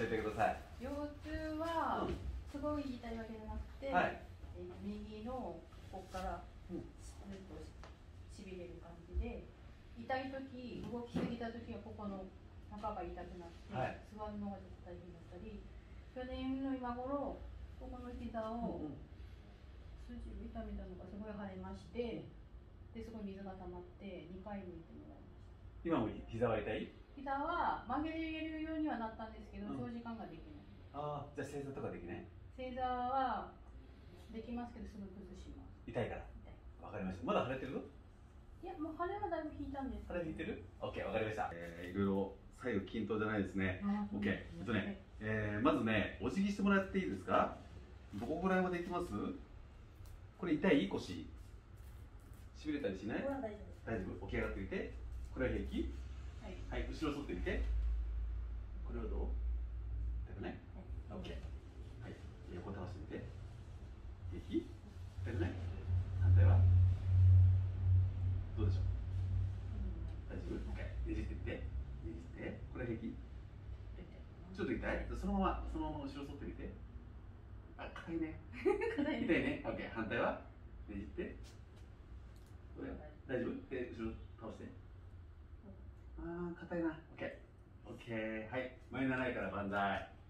教えてください。 腰痛はすごい痛いわけじゃなくて、 はい、 右のここからずっとしびれる感じで、痛い時、動きすぎた時はここの中が痛くなって、 はい、 座るのがちょっと大変だったり、去年の今頃ここの膝を筋を痛めたのがすごい腫れまして、ですごい水が溜まって2回抜いてもらいました。 今も膝は痛い？ 膝は曲げれるようにはなったんですけど、長時間ができない。 ああ、じゃあ正座とかできない？ 正座はできますけど、すぐ崩します。 痛いから。わかりました。まだ腫れてる？ いや、もう腫れはだいぶ引いたんです。 腫れ引いてる？ OK、わかりました。いろいろ左右均等じゃないですね。OK。まずね、お辞儀してもらっていいですか？どこぐらいまでいきます？これ痛い？腰しびれたりしない？大丈夫。起き上がってみて。これは平気？はい、後ろ反ってみて。これはどう？痛くない？ OK。はい、横倒してみて。平気？痛くない？反対はどうでしょう？大丈夫？ OK。ねじってみて。ねじって。これは平気？ちょっと痛い？そのまま後ろ反ってみて。あ、硬いね。痛いね。OK。反対はねじって。これ大丈夫？で、後ろ倒して。ああ、硬いな。OK。OK。はい。前長いから万歳。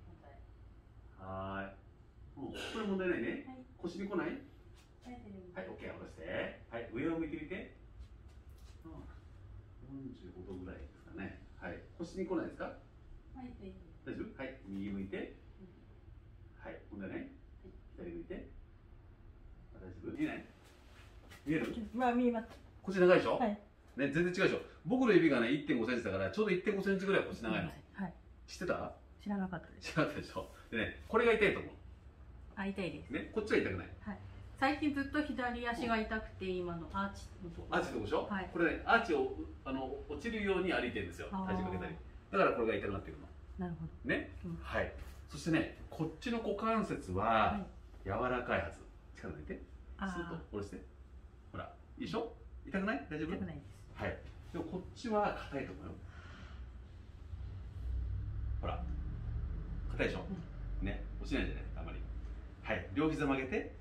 はーい。これ問題ないね。腰に来ない？はい、OK。下ろして。はい、上を向いてみて。45度ぐらいですかね。はい。腰に来ないですか？はい、大丈夫？はい。右向いて。はい。問題ない？左向いて。大丈夫？見えない？見える？ まあ見えます。 腰長いでしょ？ はい。 ね、全然違うでしょ。僕の指がね、1.5 センチだから、ちょうど1.5センチぐらい腰長いの。 はい。 知ってた？ 知らなかったです。 知らなかったでしょ。でね、これが痛いと思う。 あ、痛いです。 ね、こっちは痛くない。 はい。最近ずっと左足が痛くて、今のアーチのところ。 アーチのとこでしょ。 はい。 これね、アーチを落ちるように歩いてるんですよ。体重かけたり。だからこれが痛くなってくるの。 なるほど。 ね、はい。そしてね、こっちの股関節は柔らかいはず。力抜いて。スッと下ろして。ほら、いいでしょ。痛くない？大丈夫？ 痛くないです。 はい。でもこっちは硬いと思うよ。ほら、硬いでしょ。ね、落ちないじゃないあまり。はい、両膝曲げて。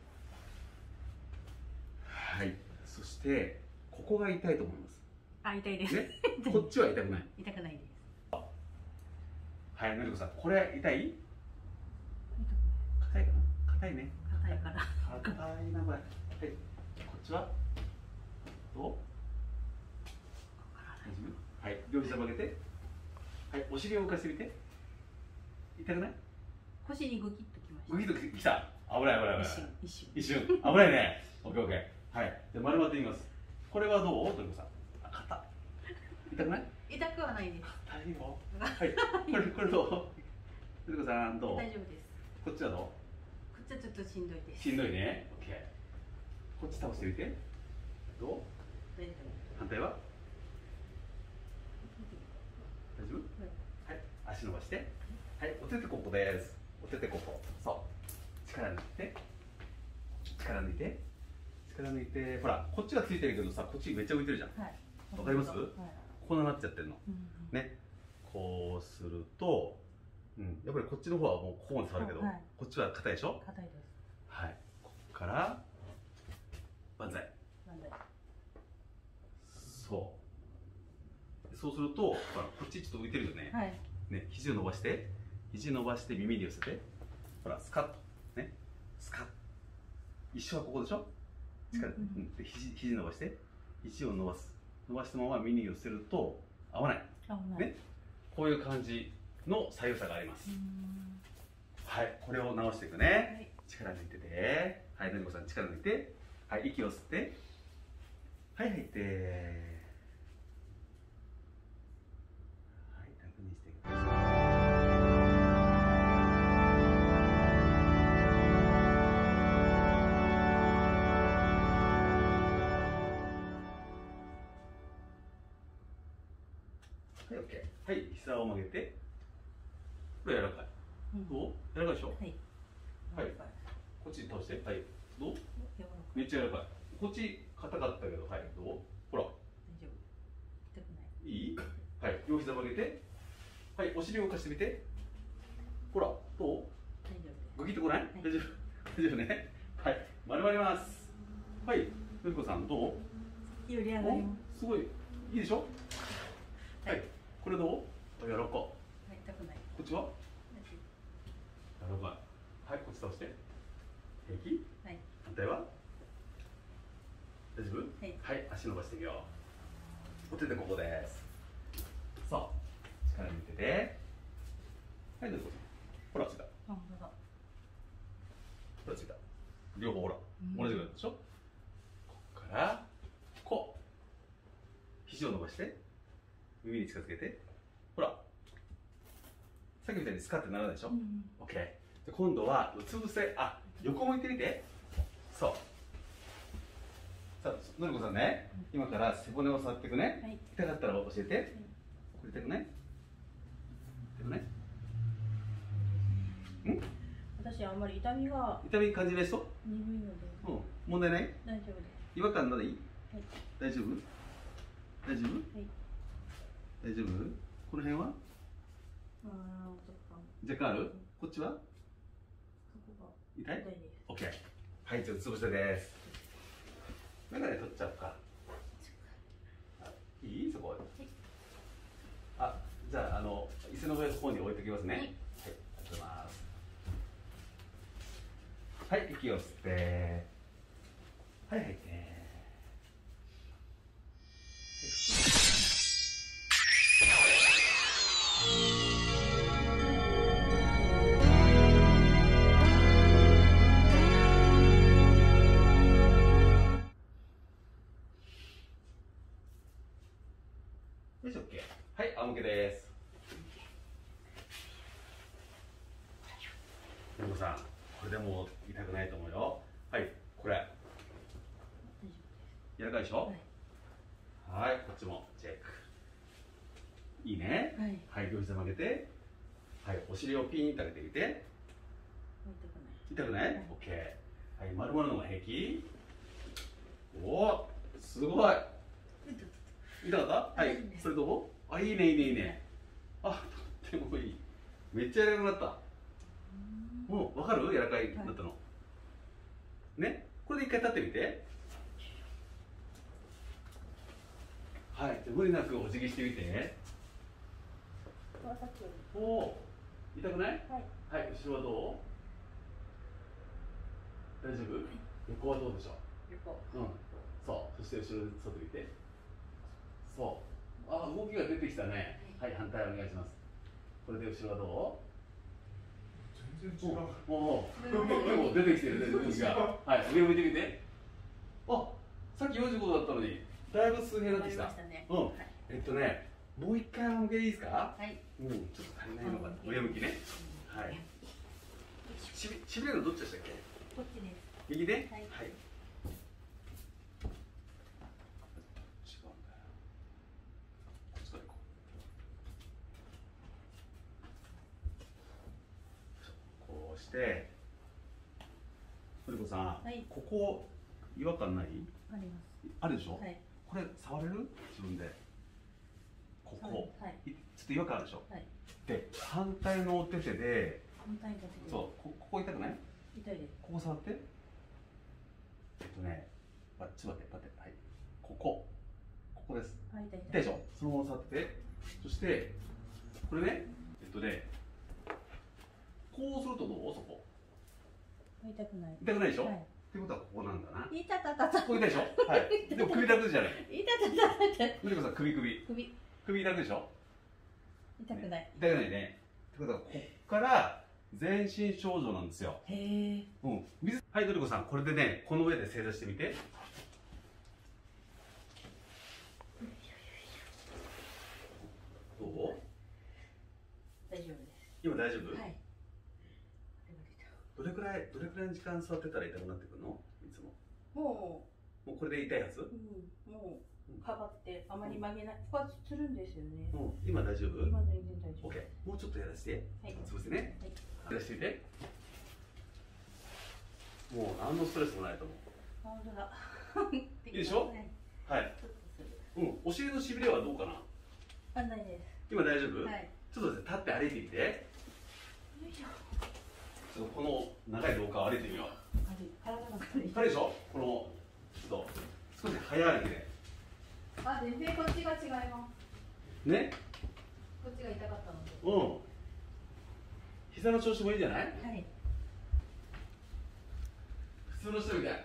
はい、そしてここが痛いと思います。 あ、痛いです。 ね、こっちは痛くない。 痛くないです。 はい、のりこさん、これ痛い？硬いかな。硬いね。 硬いから。 硬いなこれ。はい、こっちはどう？大丈夫？はい、両膝曲げて。はい、お尻を動かしてみて。痛くない？ 腰にグキッときました。 グキッときた。危ない危ない危ない。 一瞬。 危ないね。オッケーオッケー。はい。で丸まってみます。これはどう？とりこさん。あ、硬。痛くない？ 痛くはないです。 硬いよ。はい。これどう？とりこさんどう？ 大丈夫です。 こっちはどう？ こっちはちょっとしんどいです。 しんどいね。オッケー。こっち倒してみて。どう？ 大丈夫。 反対は？大丈夫？はい。足伸ばして。はい。お手手ここです。お手手ここ。そう。力抜いて。力抜いて。力抜いて。ほら、こっちがついてるけどさ、こっちめっちゃ浮いてるじゃん。 はい。 わかります？ はい。 こうなっちゃってるの。ね。こうすると、やっぱりこっちの方はもうここまで触るけど、こっちは硬いでしょ？ 硬いです。 はい。こっから万歳。そうすると、ほら、こっちちょっと浮いてるよね。 はい。 ね、肘を伸ばして、耳に寄せて、ほら、スカッと。ね。スカッ。一緒はここでしょ？力、で、肘伸ばして、肘を伸ばしたまま耳に寄せると、合わない。ね。こういう感じの左右差があります。はい、これを直していくね。力抜いてて。はい、のりこさん力抜いて。はい、息を吸って。はい、吐いて。にしてください。はい、OK。はい、膝を曲げて。これ柔らかい。どう？柔らかいでしょ？はい。はい。こっちに倒して。はい。どう？めっちゃ柔らかい。こっち硬かったけど、はい。どう？ほら。大丈夫。痛くない。いい？はい。両膝曲げて。はい、お尻を動かしてみて。 ほら、どう？ 大丈夫です。 グギッとこない？大丈夫？大丈夫ね。はい、丸まります。はい、のりこさんどう？ より上がります。 すごいいいでしょ？はい、これどう？柔らか。 はい、痛くない。 こっちは？柔らかい。はい、こっち倒して。平気？ はい。 反対は？大丈夫？ はい。 はい、足伸ばしていくよ。お手でここです。そう、力抜いてて。はい、どうぞ。ほら、ついた。 本当だ。 ほら、ついた。両方ほら、同じぐらいでしょ。ここからこう肘を伸ばして耳に近づけて、ほら、さっきみたいにスカってならないでしょ。オッケー。で今度はうつ伏せ、横向いてみて。そう。さあ、のりこさんね、今から背骨を触っていくね。はい、痛かったら教えて。はい、これ痛くない？痛くない？ 私あんまり痛み感じない人？ 鈍いので。 問題ない？ 大丈夫です。 違和感ない？はい。大丈夫？大丈夫？はい。大丈夫？この辺は？若干ある？こっちは？痛い？痛いです。オッケー。はい、じゃあうつ伏せです。眼鏡取っちゃうか。いい？そこ。じゃあ椅子の上の方に置いておきますね。はい、ありがとうございます。はい、息を吸って、はい、吐いて。よし、OK。はい、仰向けです。のりこさん、これでも痛くないと思うよ。はい、これ。柔らかいでしょ。はい、こっちもチェック。いいね。はい、両膝曲げて。はい、お尻をピーンと上げてみて。痛くない？ OK。はい、丸まるのが平気。おお、すごい。痛かった？はい、それどう？いいね、いいね、いいね。とってもいい。めっちゃ柔らかくなった。わかる？柔らかいなったの。ね、これで一回立ってみて。はい、無理なくお辞儀してみて。おお、痛くない？はい。はい、後ろはどう？大丈夫？横はどうでしょう？横。そう、そして後ろに沿ってみて。そう。動きが出てきたね。はい、反対お願いします。これで後ろはどう？全然違う。結構出てきてるね、動きが。はい、上向いてみて。さっき45度だったのに、だいぶ水平になってきた。もう一回仰向けでいいですか？はい。ちょっと足りないのかな。上向きね。はい。しびれるのどっちでしたっけ？こっちです。右ね。はい。違うんだよ。こっちから行こう。こうして、のりこさん、ここ違和感ない？あります。あるでしょ？はい。これ触れる？自分で。ここ。はい。ちょっと違和感あるでしょ？はい。で、反対のお手手で。そう、ここ痛くない？痛いです。ここ触って。ちょっと待って、はい。ここです。痛いでしょ？そのまま触ってて。そして、これね、こうするとどう？そこ。痛くない。痛くないでしょ？はい。ってことはここなんだな。痛たたた。ここ痛いでしょ？はい。でも首楽じゃない。痛たたた。のりこさん、首楽でしょ？痛くない。痛くないね。ってことは、こっから全身症状なんですよ。へえ。はい、のりこさん、これでね、この上で正座してみて。どう？大丈夫です。今大丈夫？はい。どれくらいの時間座ってたら痛くなってくるの？いつも。もうこれで痛いはず？もうかばってあまり曲げない。ここはするんですよね。今大丈夫？今全然大丈夫。オッケー。もうちょっとやらせて。はい。潰してね。はい。やらせてみて。もう何のストレスもないと思う。本当だ。いいでしょ？はい。お尻のしびれはどうかな？ないです。今大丈夫？はい。ちょっと立って歩いてみて。 ちょっとこの長い廊下を歩いてみよう。 体が軽い。 軽いでしょ。このちょっと少し早歩きで。 あ、全然こっちが違います。 ね。 こっちが痛かったので。 うん。膝の調子もいいじゃない？ はい。 普通の人みたい。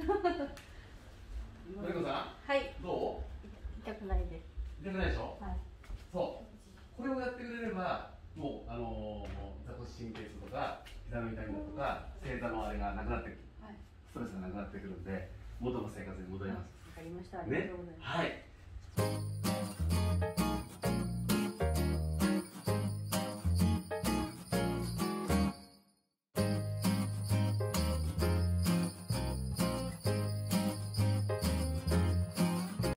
マリコさん。 はい。 どう？ 痛くないです。 痛くないでしょ。 はい。 そう。これをやってくれれば、もう座骨神経痛とか膝の痛みだとか正座のあれがなくなってくる。はい。ストレスがなくなってくるんで、元の生活に戻ります。 わかりました。ありね。 がとうございます。 はい。